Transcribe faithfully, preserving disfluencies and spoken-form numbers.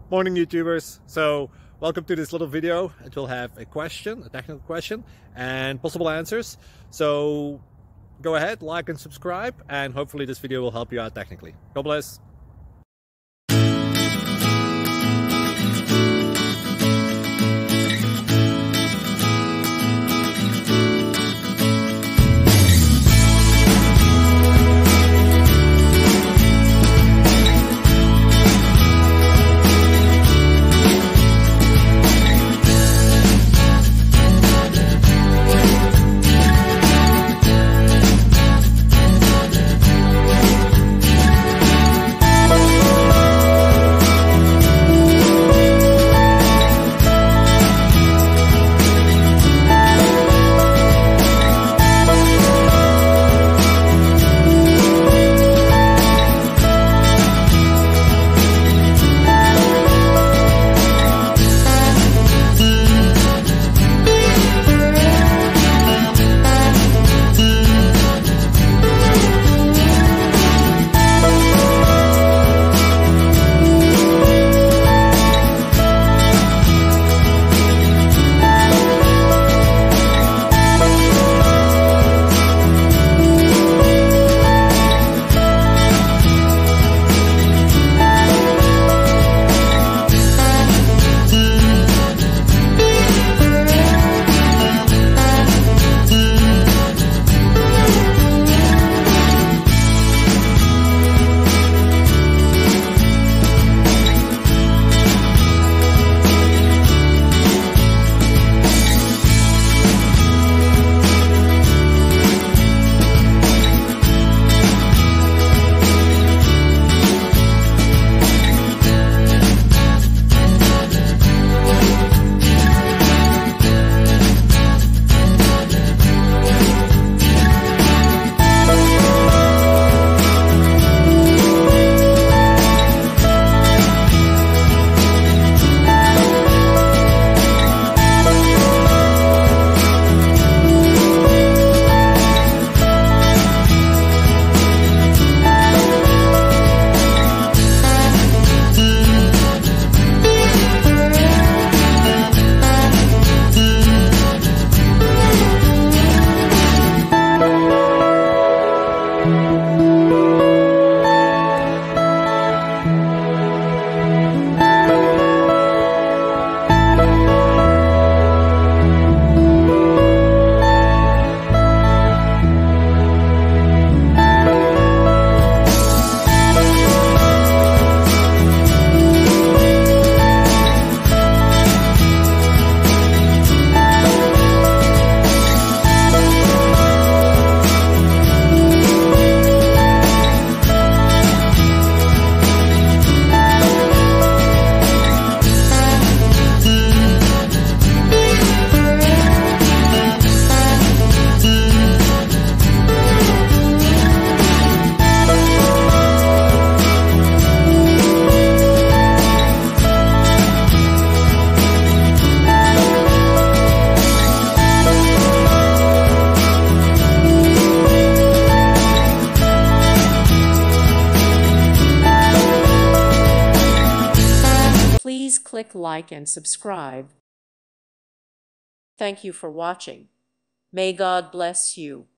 Morning YouTubers. So welcome to this little video. It will have a question, a technical question, and possible answers. So go ahead, like and subscribe, and hopefully this video will help you out technically. God bless. Please click like and subscribe. Thank you for watching. May God bless you.